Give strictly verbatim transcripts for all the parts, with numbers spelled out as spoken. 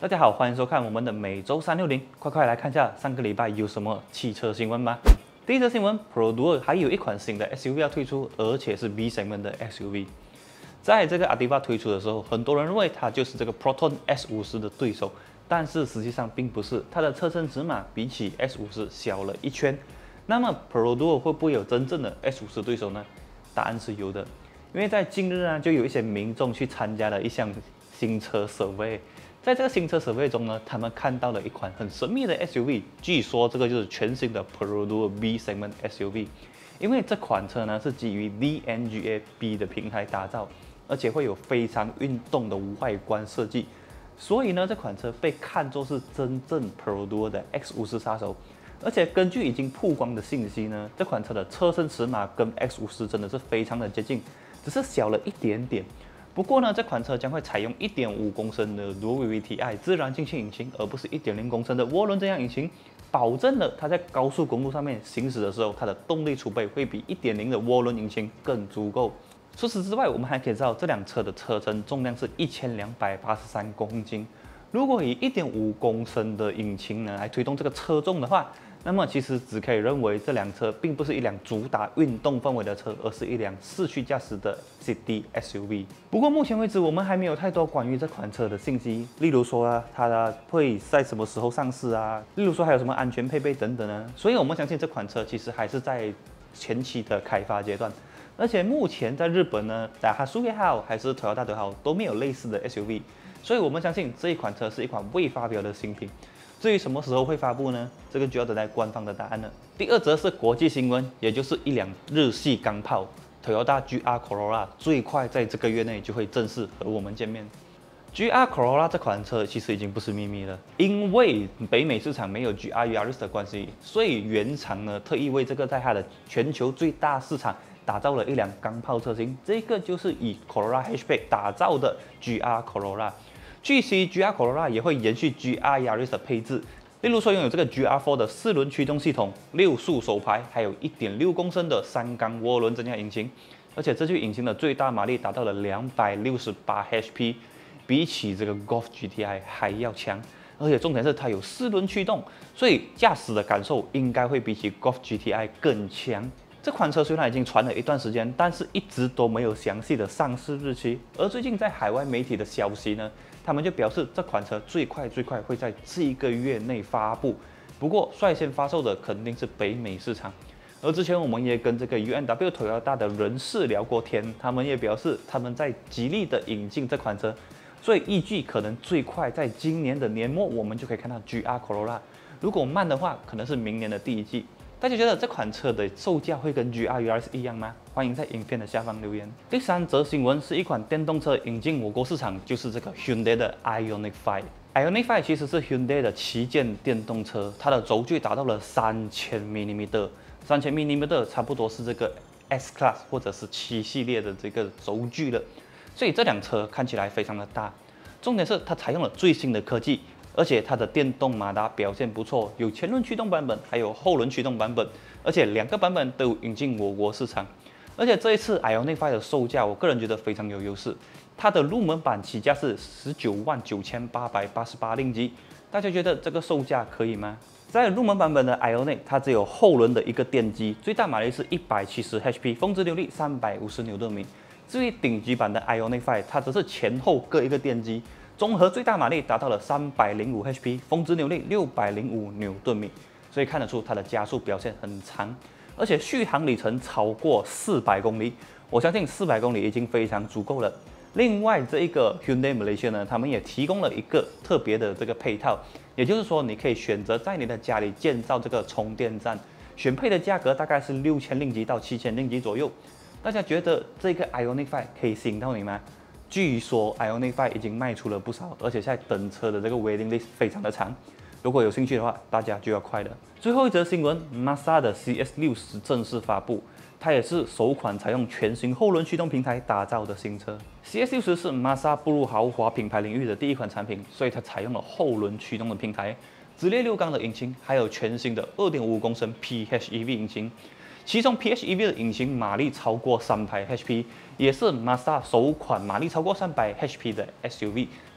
大家好，欢迎收看我们的每周三六零，快快来看一下上个礼拜有什么汽车新闻吧。第一则新闻 ，Pro Duo 还有一款新的 S U V 要推出，而且是 B segment 的 S U V。在这个 Ativa 推出的时候，很多人认为它就是这个 Proton S 五十的对手，但是实际上并不是，它的车身尺码比起 S 五十小了一圈。那么 Pro Duo 会不会有真正的 S 五十对手呢？答案是有的，因为在近日呢，就有一些民众去参加了一项新车 survey。在这个新车 survey 中呢，他们看到了一款很神秘的 S U V， 据说这个就是全新的 Pro Duo B segment S U V。因为这款车呢是基于 D N G A B 的平台打造，而且会有非常运动的外观设计，所以呢这款车被看作是真正 Pro Duo 的 X 五十杀手。而且根据已经曝光的信息呢，这款车的车身尺码跟 X 五十真的是非常的接近，只是小了一点点。不过呢，这款车将会采用 一点五公升的 Dual V V T I 自然进气引擎，而不是 一点零公升的涡轮增压引擎，保证了它在高速公路上面行驶的时候，它的动力储备会比 一点零的涡轮引擎更足够。除此之外，我们还可以知道这辆车的车身重量是一千两百八十三公斤。如果以 一点五公升的引擎呢来推动这个车重的话，那么其实只可以认为这辆车并不是一辆主打运动氛围的车，而是一辆市区驾驶的 City S U V。不过目前为止，我们还没有太多关于这款车的信息，例如说啊，它会在什么时候上市啊，例如说还有什么安全配备等等呢。所以我们相信这款车其实还是在前期的开发阶段。而且目前在日本呢，打哈苏也好，还是 Toyota 也好，都没有类似的 S U V。所以我们相信这一款车是一款未发表的新品。至于什么时候会发布呢？这个就要等待官方的答案了。第二则是国际新闻，也就是一辆日系钢炮 Toyota G R Corolla 最快在这个月内就会正式和我们见面。G R Corolla 这款车其实已经不是秘密了，因为北美市场没有 G R Yaris 的关系，所以原厂呢特意为这个在它的全球最大市场打造了一辆钢炮车型，这个就是以 Corolla Hatchback 打造的 G R Corolla。据悉 ，G R Corolla 也会延续 G R Yaris 的配置，例如说拥有这个 G R 四 的四轮驱动系统、六速手排，还有 一点六公升的三缸涡轮增压引擎，而且这具引擎的最大马力达到了两百六十八 H P， 比起这个 Golf G T I 还要强。而且重点是它有四轮驱动，所以驾驶的感受应该会比起 Golf G T I 更强。这款车虽然已经传了一段时间，但是一直都没有详细的上市日期。而最近在海外媒体的消息呢，他们就表示这款车最快最快会在这一个月内发布。不过率先发售的肯定是北美市场。而之前我们也跟这个 U N W Toyota 的人士聊过天，他们也表示他们在极力的引进这款车，所以预计可能最快在今年的年末我们就可以看到 G R Corolla。如果慢的话，可能是明年的第一季。大家觉得这款车的售价会跟 G R Yaris 一样吗？欢迎在影片的下方留言。第三则新闻是一款电动车引进我国市场，就是这个 Hyundai 的 Ioniq 五。Ioniq 五其实是 Hyundai 的旗舰电动车，它的轴距达到了三千 米米，三千 米米差不多是这个 S Class 或者是七系列的这个轴距了。所以这辆车看起来非常的大，重点是它采用了最新的科技。而且它的电动马达表现不错，有前轮驱动版本，还有后轮驱动版本，而且两个版本都有引进我国市场。而且这一次 Ioniq 五的售价，我个人觉得非常有优势。它的入门版起价是十九万九千八百八十八令吉，大家觉得这个售价可以吗？在入门版本的 Ioniq， 它只有后轮的一个电机，最大马力是一百七十 H P， 峰值扭力三百五十牛顿米。至于顶级版的 Ioniq 五， 它则是前后各一个电机。综合最大马力达到了三百零五 H P， 峰值扭力六百零五牛顿米，所以看得出它的加速表现很长，而且续航里程超过四百公里，我相信四百公里已经非常足够了。另外，这一个 Hyundai Malaysia 呢，他们也提供了一个特别的这个配套，也就是说，你可以选择在你的家里建造这个充电站，选配的价格大概是六千令吉到七千令吉左右。大家觉得这个 Ioniq 五可以吸引到你吗？据说 Ioniq 五已经卖出了不少，而且现在等车的这个 waiting list 非常的长。如果有兴趣的话，大家就要快了。最后一则新闻 ，Mazda 的 C S 六十正式发布，它也是首款采用全新后轮驱动平台打造的新车。C S 六十是 Mazda 步入豪华品牌领域的第一款产品，所以它采用了后轮驱动的平台，直列六缸的引擎，还有全新的 二点五公升 P H E V 引擎。其中 P H E V 的引擎马力超过三百 H P， 也是 Mazda 首款马力超过三百 H P 的 S U V。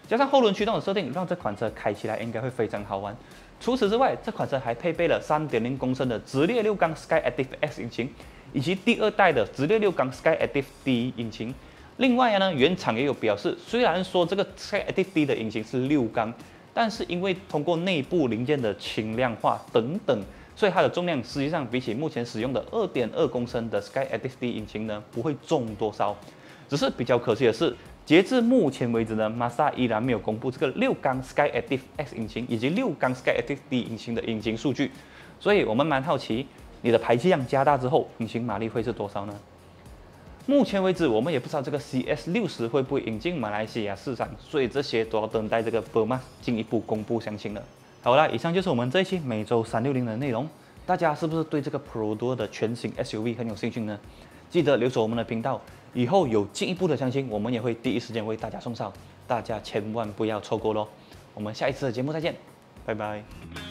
加上后轮驱动的设定，让这款车开起来应该会非常好玩。除此之外，这款车还配备了 三点零 公升的直列六缸 Skyactiv X 引擎，以及第二代的直列六缸 Skyactiv D 引擎。另外呢，原厂也有表示，虽然说这个 Skyactiv D 的引擎是六缸，但是因为通过内部零件的轻量化等等，所以它的重量实际上比起目前使用的 二点二 公升的 Skyactiv D 引擎呢，不会重多少。只是比较可惜的是，截至目前为止呢 ，Mazda 依然没有公布这个六缸 Skyactiv X 引擎以及六缸 Skyactiv D 引擎的引擎数据，所以我们蛮好奇，你的排气量加大之后，引擎马力会是多少呢？目前为止，我们也不知道这个 C S 六十会不会引进马来西亚市场，所以这些都要等待这个 B M A 进一步公布详情了。好啦，以上就是我们这一期每周三六零的内容。大家是不是对这个 Perodua 的全新 S U V 很有兴趣呢？记得留守我们的频道，以后有进一步的详情，我们也会第一时间为大家送上，大家千万不要错过咯。我们下一次的节目再见，拜拜。